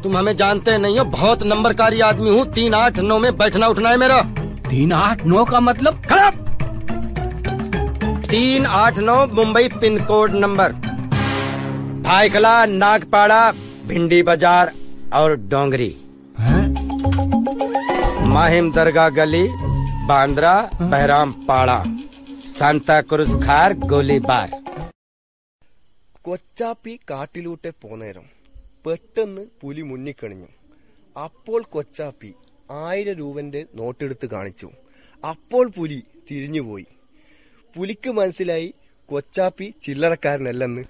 तुम हमें जानते नहीं हो, बहुत नंबरकारी आदमी हूँ। 389 में बैठना उठना है मेरा। 389 का मतलब? 389 Mumbai pin code number. Byculla, Nagpada, Bhendi Bazaar और डोंगरी। माहिम दरगाह गली, बांद्रा, बहराम पाड़ा, सांता क्रूज खार, गोलीबार। കൊച്ചാപ്പി കാട്ടിലൂടെ പോന്നേരം പെട്ടെന്ന് പുലി മുന്നിക്കണിഞ്ഞു. അപ്പോൾ കൊച്ചാപ്പി 1000 രൂപന്റെ നോട്ടെടുത്ത് കാണിച്ചു. അപ്പോൾ പുലി തിരിഞ്ഞുപോയി. പുലിക്ക് മനസ്സിലായി കൊച്ചാപ്പി ചില്ലറക്കാരനല്ലെന്ന്.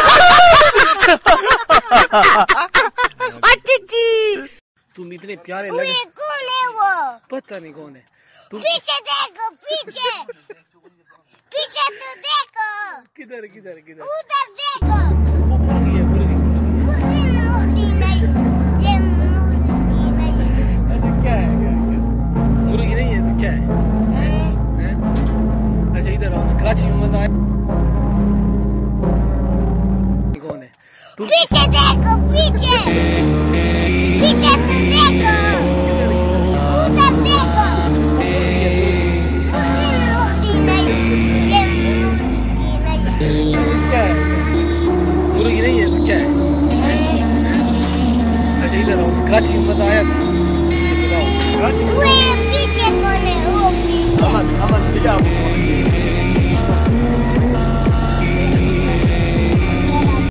तुम इतने प्यारे लगे। कौन है वो? पता नहीं कौन है। तुम पीछे देखो, पीछे पीछे तो देखो। किधर किधर किधर? उधर देखो। वो मुर्गी है, मुर्गी। मुर्गी नहीं, ये मुर्गी नहीं। अच्छा क्या है, क्या है? मुर्गी नहीं है तो क्या है? हैं? अच्छा इधर आओ, कराची में मजा आया। कौन है? तुम पीछे देखो, पीछे पीछे तो देखो। उधर देखो। मुर्गी नहीं, ये मुर्गी नहीं। क्या है? मुर्गी नहीं है तो क्या है? अच्छा इधर आओ, कराची में मजा आया था। बताओ कराची में। वो पीछे कौन है? वो पीछे। अमन, अमन लिया।